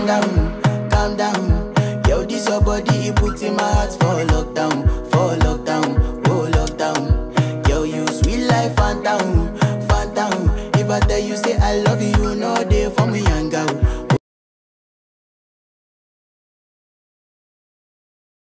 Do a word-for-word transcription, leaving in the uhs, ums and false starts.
calm down, calm down. Yo, this your body, it puts in my heart for lockdown, for lockdown, oh lockdown. Yo, you sweet life, phantom, phantom. If I tell you say I love you, you know they for me, young girl,